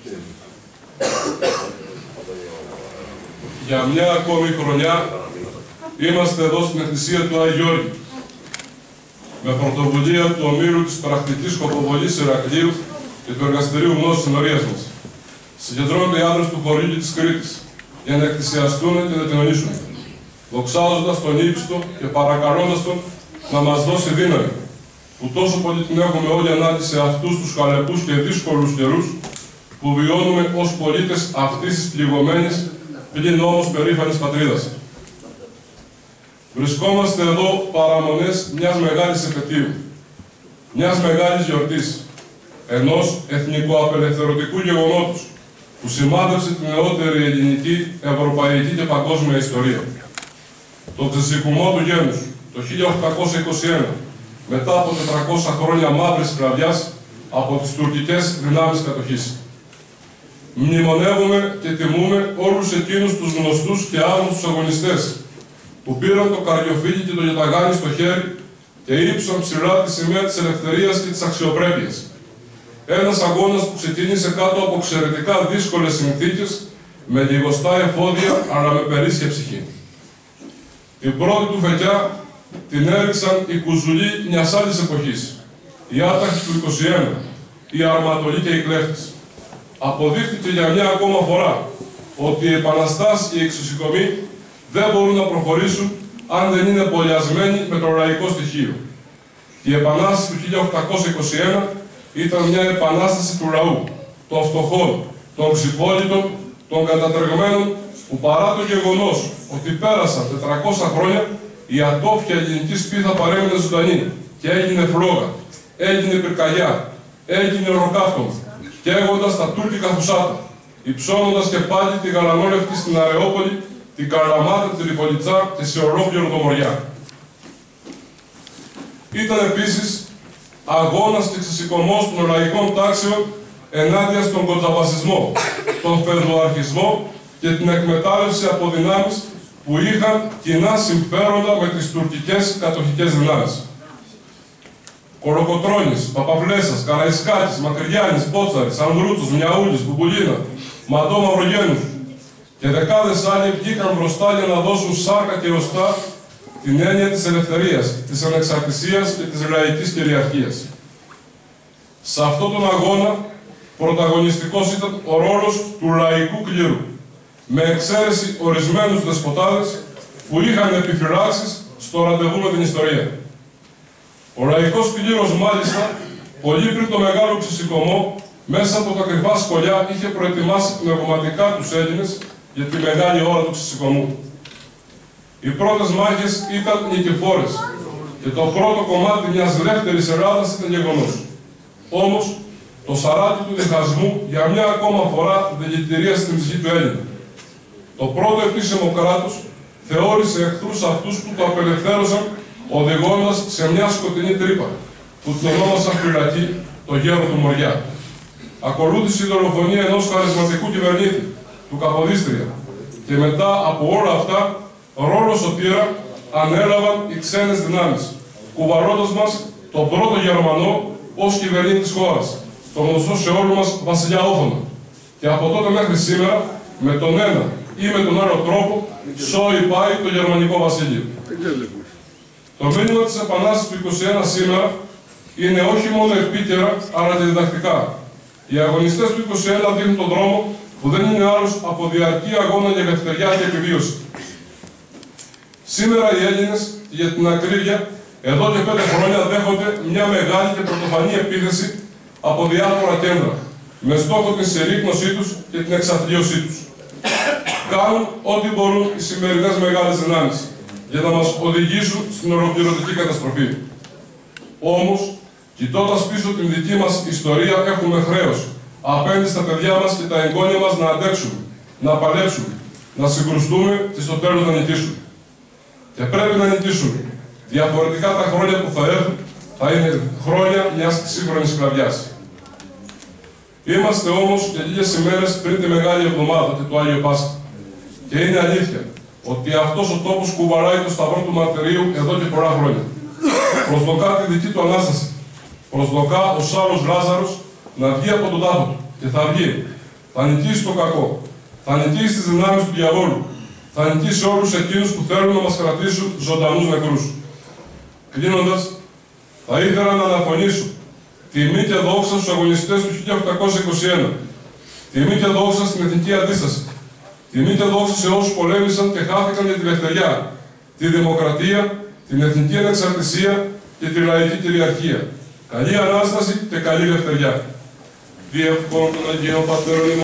Για μια ακόμη χρονιά είμαστε εδώ στην Εκκλησία του Άγιου Γεώργη. Με πρωτοβουλία του Ομήρου της Πρακτικής Σκοποβολής Ηρακλείου και του Εργαστηρίου Γνώσης Συνορίας μας. Συγκεντρώνονται οι άντρες του χωριού και της Κρήτης για να εκκλησιαστούν και να κοινωνήσουν, δοξάζοντας τον ύψιστο και παρακαλώντας τον να μας δώσει δύναμη, που τόσο πολύ την έχουμε όλοι ανάγκη σε αυτούς τους χαλεπούς και δύσκολους καιρούς που βιώνουμε ως πολίτες αυτής της πληγωμένης, πλην όμως περήφανης πατρίδας. Βρισκόμαστε εδώ παραμονές μιας μεγάλης επετείου, μιας μεγάλης γιορτής, ενός εθνικοαπελευθερωτικού γεγονότος που σημάδεψε την νεότερη ελληνική, ευρωπαϊκή και παγκόσμια ιστορία. Το ξεσηκωμό του γένους το 1821, μετά από 400 χρόνια μαύρης σκλαβιάς από τις τουρκικές δυνάμεις κατοχής. Μνημονεύουμε και τιμούμε όλους εκείνους τους γνωστούς και άγνωστους αγωνιστές που πήραν το καριοφύλλι και το γεταγάνι στο χέρι και ύψαν ψηλά τη σημαία της ελευθερίας και της αξιοπρέπειας. Ένας αγώνας που ξεκίνησε κάτω από εξαιρετικά δύσκολες συνθήκες, με λιγοστά εφόδια αλλά με περίσσια ψυχή. Την πρώτη του φεκιά την έριξαν οι κουζουλοί μιας άλλης εποχής, οι άταχοι του 21, οι αρματολοί και οι κλέφτες. Αποδείχτηκε για μια ακόμα φορά ότι οι επαναστάσεις και οι εξουσικομοί δεν μπορούν να προχωρήσουν αν δεν είναι πολιασμένοι με το λαϊκό στοιχείο. Η επανάσταση του 1821 ήταν μια επανάσταση του λαού, των φτωχών, των ξυπόλυτων, των κατατρεγμένων, που παρά το γεγονός ότι πέρασαν 400 χρόνια, η ατόφια ελληνική σπίθα παρέμεινε ζωντανή και έγινε φλόγα, έγινε πυρκαγιά, έγινε ροκάφτωμα, καίγοντας τα τουρκικά φουσάτα, υψώνοντας και πάλι τη γαλανόλευκη στην Αρεόπολη, την Καραμάτα, τη Τριπολιτσά και σε ολόκληρο το Μοριά. Ήταν επίσης αγώνας και ξεσηκωμός των λαϊκών τάξεων ενάντια στον κοντζαβασισμό, τον φεδουαρχισμό και την εκμετάλλευση από δυνάμεις που είχαν κοινά συμφέροντα με τις τουρκικές κατοχικές δυνάμεις. Κολοκοτρώνης, Παπαβλέσας, Καραϊσκάκης, Μακρυγιάννης, Πότσαρης, Ανδρούτσος, Μιαούλης, Μπουμπουλίνα, Μαντώ Μαυρογένους και δεκάδες άλλοι βγήκαν μπροστά για να δώσουν σάρκα και οστά την έννοια της ελευθερίας, της ανεξαρτησίας και της λαϊκής κυριαρχίας. Σε αυτόν τον αγώνα πρωταγωνιστικός ήταν ο ρόλος του λαϊκού κλήρου, με εξαίρεση ορισμένους δεσποτάδες που είχαν επιφυλάξεις στο ραντεβού με την ιστορία. Ο λαϊκός κλήρος, μάλιστα, πολύ πριν το μεγάλο ξεσηκωμό, μέσα από τα κρυφά σκολιά είχε προετοιμάσει πνευματικά τους Έλληνες για τη μεγάλη ώρα του ξεσηκωμού. Οι πρώτες μάχες ήταν νικηφόρες και το πρώτο κομμάτι μιας δεύτερης Ελλάδας ήταν γεγονός. Όμως, το σαράτι του διχασμού για μια ακόμα φορά δηλητηρίασε την ψυχή του Έλληνα. Το πρώτο επίσημο κράτος θεώρησε εχθρούς αυτούς που το απελευθέρωσαν, οδηγώντας σε μια σκοτεινή τρύπα, που την ονόμασαν φυλακή, το γέρο του Μοριά. Ακολούθησε η δολοφονία ενός χαρισματικού κυβερνήτη, του Καποδίστρια, και μετά από όλα αυτά, ρόλο σωτήρα ανέλαβαν οι ξένες δυνάμεις, κουβαλώντας μας τον πρώτο Γερμανό ως κυβερνήτη της χώρας, τον γνωστό σε όλους μας βασιλιά Όθωνα. Και από τότε μέχρι σήμερα, με τον ένα ή με τον άλλο τρόπο, σώει πάει το γερμανικό βασίλειο. Το μήνυμα της Επανάστασης του 21 σήμερα είναι όχι μόνο επίκαιρα, αλλά και διδακτικά. Οι αγωνιστές του 21 δείχνουν τον δρόμο που δεν είναι άλλος από διαρκή αγώνα για ελευθεριά και επιβίωση. Σήμερα οι Έλληνες, για την ακρίβεια, εδώ και 5 χρόνια δέχονται μια μεγάλη και πρωτοφανή επίθεση από διάφορα κέντρα, με στόχο την συρρίκνωσή τους και την εξαθλίωσή τους. Κάνουν ό,τι μπορούν οι σημερινές μεγάλες δυνάμεις για να μας οδηγήσουν στην ολοκληρωτική καταστροφή. Όμως, κοιτώντας πίσω την δική μας ιστορία, έχουμε χρέος απέναντι στα παιδιά μας και τα εγγόνια μας να αντέξουμε, να παλέψουμε, να συγκρουστούμε και στο τέλος να νικήσουμε. Και πρέπει να νικήσουμε. Διαφορετικά τα χρόνια που θα έρθουν θα είναι χρόνια μιας σύγχρονης σκλαβιάς. Είμαστε όμως και λίγες ημέρες πριν τη Μεγάλη Εβδομάδα και το Άγιο Πάσχα. Και είναι αλήθεια ότι αυτός ο τόπος κουβαλάει το σταυρό του μαρτυρίου εδώ και πολλά χρόνια. Προσδοκά τη δική του Ανάσταση. Προσδοκά ο Σάλλος Λάζαρος να βγει από τον τάφο του. Και θα βγει. Θα νικήσει το κακό. Θα νικήσει τις δυνάμεις του διαβόλου. Θα νικήσει όλους εκείνους που θέλουν να μας κρατήσουν ζωντανούς νεκρούς. Κλείνοντας, θα ήθελα να αναφωνήσω τιμή και δόξα στους αγωνιστές του 1821. Τιμή και δόξα στην εθνική αντίσταση. Τιμή και δόξα σε όσους πολέμησαν και χάθηκαν για τη ελευθεριά, τη δημοκρατία, την εθνική ανεξαρτησία και τη λαϊκή κυριαρχία. Καλή Ανάσταση και καλή ελευθεριά. Διεύχον των Αγίων Πατέρων